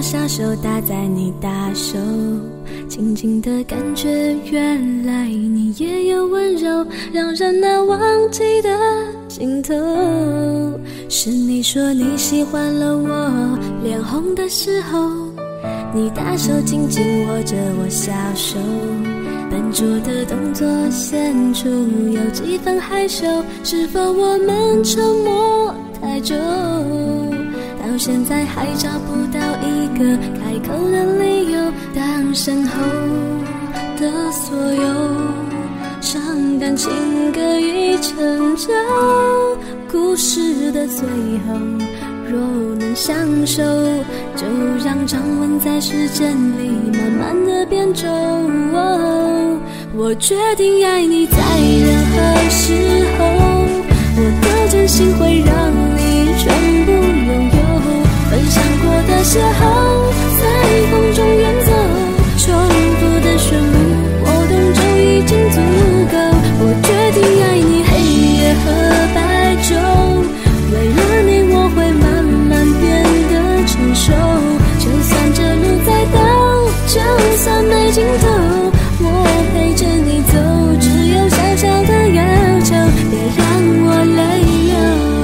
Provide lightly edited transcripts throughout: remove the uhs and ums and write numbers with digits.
小手搭在你大手，轻轻的感觉，原来你也有温柔，让人难忘记的尽头。是你说你喜欢了我，脸红的时候，你大手紧紧握着我小手，笨拙的动作显出有几分害羞，是否我们沉默太久，到现在还找不到一个开口的理由。当身后的所有伤感情歌已成就，故事的最后若能相守，就让掌纹在时间里慢慢的变皱。我决定爱你在任何时候，我的真心会让你全部拥有，分享过的邂逅在风中远走，重复的旋律我懂就已经足够。我决定爱你黑夜和白昼，为了你我会慢慢变得成熟，就算这路再陡，就算没尽头，我陪着你走，只有小小的要求，别让我泪流。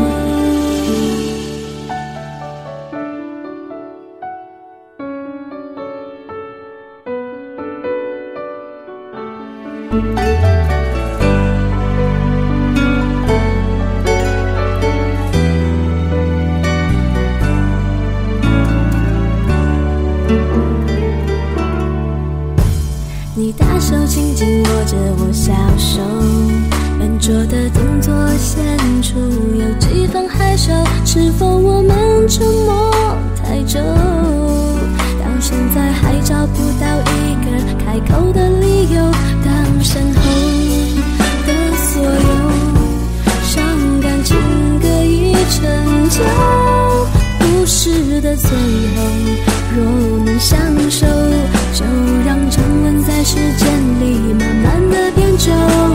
你大手紧紧握着我小手，笨拙的动作显出有几分害羞，是否我们沉默太久，到现在还找不到一个开口的理由。当身后的所有伤感情歌已成就，故事的最后若能相守，就让掌纹在时间里慢慢的变皱。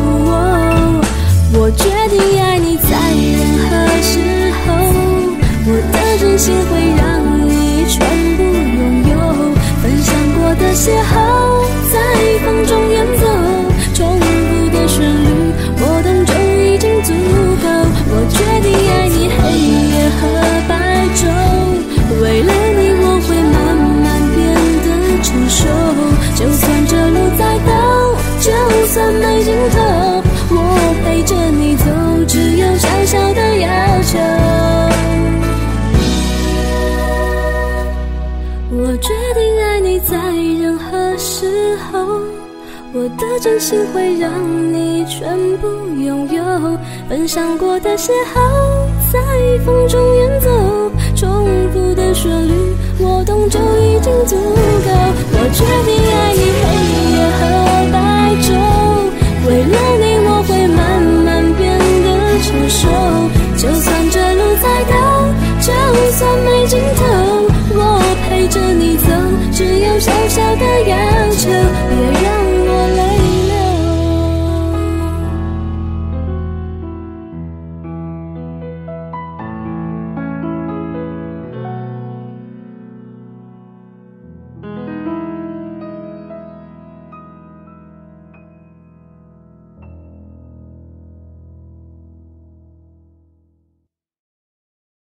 我决定爱你在任何时候，我的真心会让你全部拥有，分享过的邂逅在风中远走，重复的旋律我懂就已经足够。我决定爱你黑夜和白昼，为了你我会慢慢变得成熟，就算这路再陡，就算没尽头，我陪着你走，只有小小的要求。我决定爱你在任何时候，我的真心会让你全部拥有，分享过的邂逅在风中远走，重复的旋律我懂就已经足够。我决定爱你黑夜和白昼，为了你我会慢慢变得成熟，就算这路再陡，就算没尽头，我陪着你走，只有小小的要求，别让我